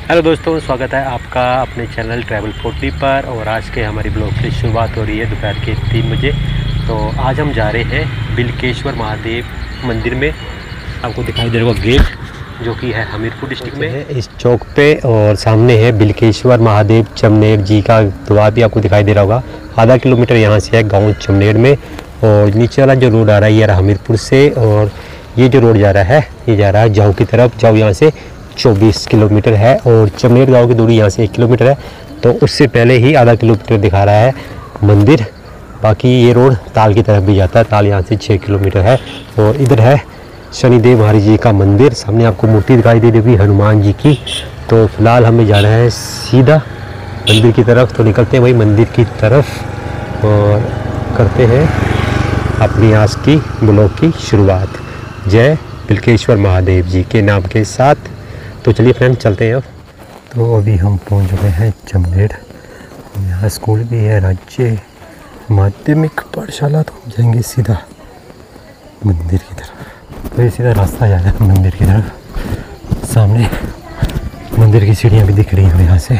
Hello दोस्तों, स्वागत है आपका अपने चैनल ट्रैवल 40 पर। और आज के हमारी ब्लॉग की शुरुआत हो रही है दोपहर के 3 बजे। तो आज हम जा रहे हैं बिलकेश्वर महादेव मंदिर में। आपको दिखाई दे रहा होगा गेट, जो कि है हमीरपुर डिस्ट्रिक्ट में है, इस चौक पे। और सामने है बिलकेश्वर महादेव चमनेर जी का द्वार भी आपको दिखाई दे रहा होगा। आधा किलोमीटर यहाँ से है गाँव चमनेर में। और नीचे वाला जो रोड आ रहा है ये हमीरपुर से, और ये जो रोड जा रहा है ये जा रहा है जाऊ की तरफ। जाऊ यहाँ से 24 किलोमीटर है और चमनेर गांव की दूरी यहाँ से 1 किलोमीटर है। तो उससे पहले ही आधा किलोमीटर दिखा रहा है मंदिर। बाकी ये रोड ताल की तरफ भी जाता है। ताल यहाँ से 6 किलोमीटर है। और इधर है शनिदेव महाराज जी का मंदिर। सामने आपको मूर्ति दिखाई दे रही होगी हनुमान जी की। तो फिलहाल हमें जाना है सीधा मंदिर की तरफ। तो निकलते हैं वही मंदिर की तरफ और करते हैं अपनी आज की ब्लॉग की शुरुआत जय बिलकेश्वर महादेव जी के नाम के साथ। तो चलिए फ्रेंड चलते हैं अब। तो अभी हम पहुंच गए हैं चमनेर। यहाँ स्कूल भी है, राज्य माध्यमिक पाठशाला। तो हम जाएंगे सीधा मंदिर की तरफ। तो ये सीधा रास्ता जा रहा है मंदिर की तरफ। सामने मंदिर की सीढ़ियाँ भी दिख रही हैं यहाँ से।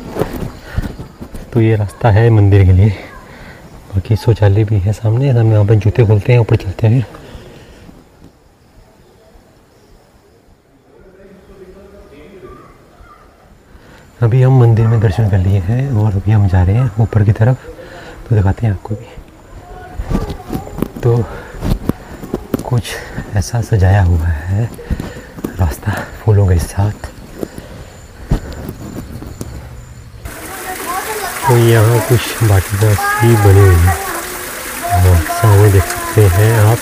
तो ये रास्ता है मंदिर के लिए। बाकी शौचालय भी है सामने। हम यहाँ पर जूते खोलते हैं, ऊपर चलते हैं। अभी हम मंदिर में दर्शन कर लिए हैं और अभी हम जा रहे हैं ऊपर की तरफ। तो दिखाते हैं आपको भी। तो कुछ ऐसा सजाया हुआ है रास्ता फूलों के साथ। तो यहाँ कुछ वाटिका सी बनी हुई है और सामने देख सकते हैं आप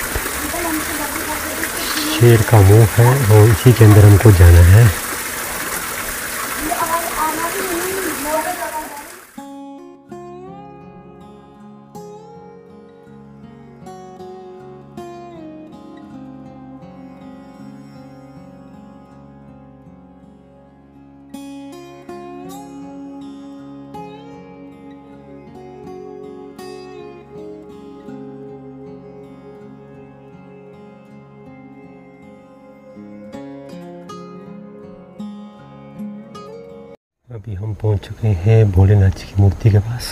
शेर का मुंह है और इसी के अंदर हमको जाना है। अभी हम पहुंच चुके हैं भोलेनाथ जी की मूर्ति के पास।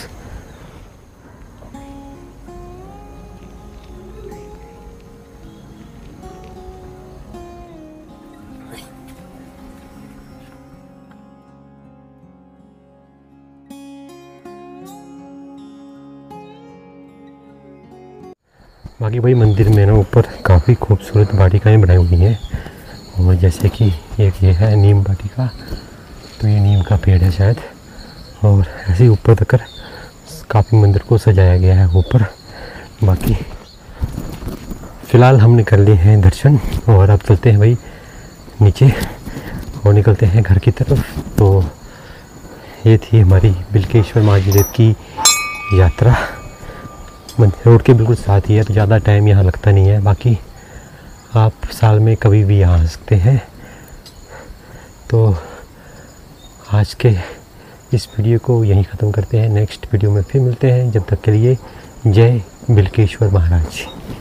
बाकी भाई मंदिर में ना ऊपर काफ़ी खूबसूरत वाटिकाएं बनाई हुई हैं। और जैसे कि एक ये है नीम वाटिका। तो ये नीम का पेड़ है शायद। और ऐसे ही ऊपर तक काफ़ी मंदिर को सजाया गया है ऊपर। बाकी फ़िलहाल हमने कर लिए हैं दर्शन और अब चलते हैं भाई नीचे और निकलते हैं घर की तरफ। तो ये थी हमारी बिलकेश्वर महादेव की यात्रा। रोड के बिल्कुल साथ ही है, तो ज़्यादा टाइम यहाँ लगता नहीं है। बाकी आप साल में कभी भी यहाँ आ सकते हैं। तो आज के इस वीडियो को यहीं ख़त्म करते हैं। नेक्स्ट वीडियो में फिर मिलते हैं। जब तक के लिए जय बिलकेश्वर महाराज।